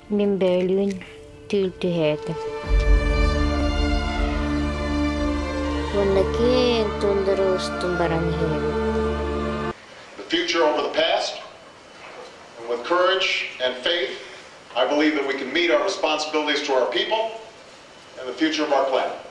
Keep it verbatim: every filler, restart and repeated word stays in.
Min Berlin tültühäte. Wannaki tundaros tumbarang hero. The future over the past, and with courage and faith, I believe that we can meet our responsibilities to our people and the future of our planet.